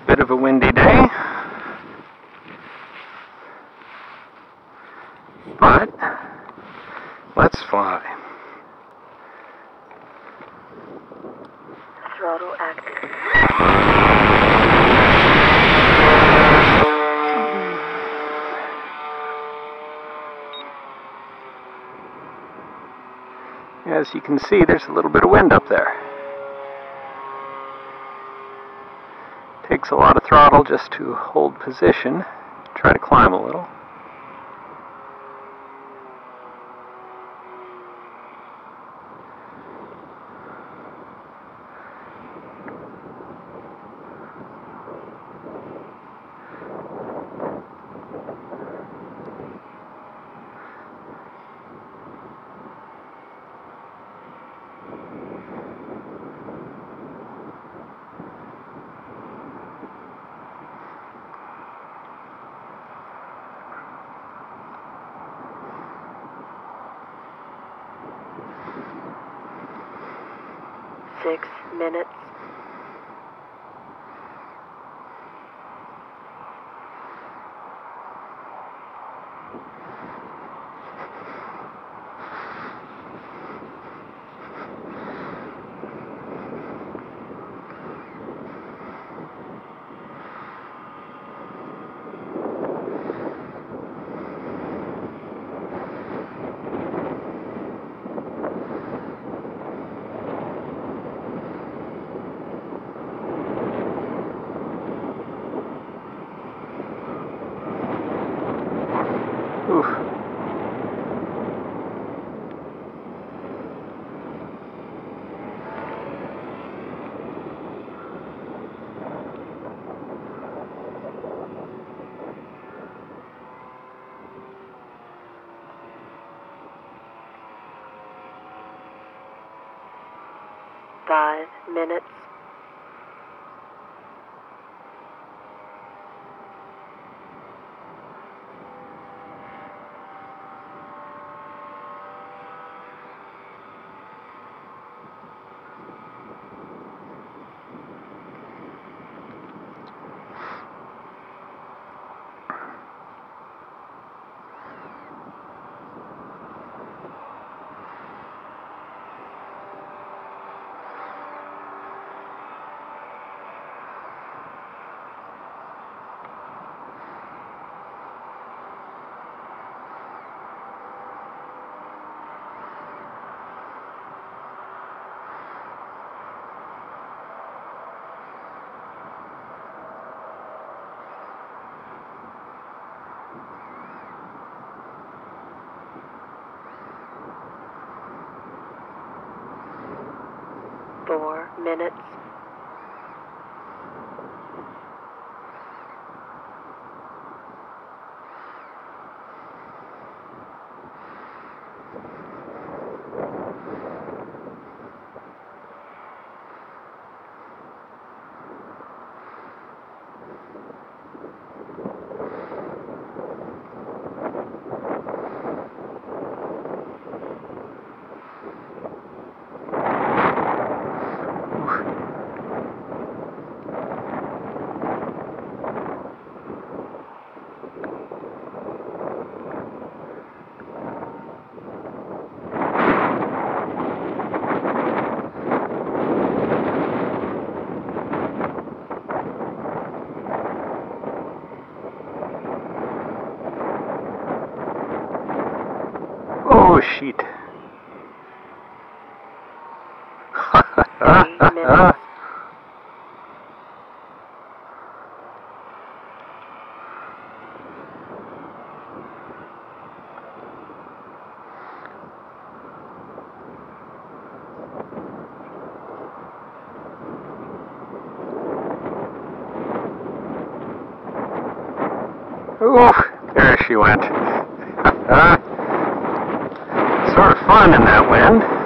bit of a windy day, but let's fly. Throttle active. As you can see, there's a little bit of wind up there. Takes a lot of throttle just to hold position, try to climb a little. Six minutes. Oof. Five minutes. Four minutes. Oh, shit. 3 minutes. Ooh, there she went. Sort of fun in that wind.